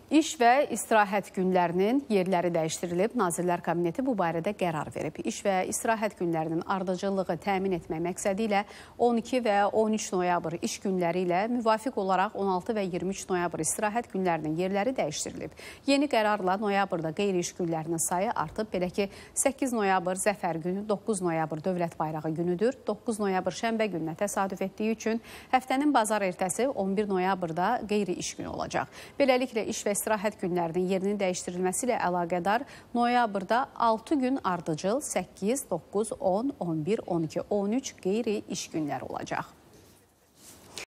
İş və istirahət günlərinin yerləri dəyişdirilib. Nazirlər Kabineti bu barədə qərar verib. İş və istirahət günlərinin ardıcıllığı təmin etmək məqsədi ilə 12 və 13 noyabr iş günləri ilə müvafiq olaraq 16 və 23 noyabr istirahət günlərinin yerləri dəyişdirilib. Yeni qərarla noyabrda qeyri-iş günlərinin sayı artıb. Belə ki, 8 noyabr Zəfər günü, 9 noyabr Dövlət Bayrağı günüdür. 9 noyabr şənbə gününə təsadüf etdiyi üçün həftənin bazar ertəsi 11 noyabrda qeyri-iş günü olacaq. Beləliklə, iş və istirahət günlərinin yerinin dəyişdirilməsi ilə əlaqədar noyabrda 6 gün ardıcıl 8, 9, 10, 11, 12, 13 qeyri-iş günləri olacaq.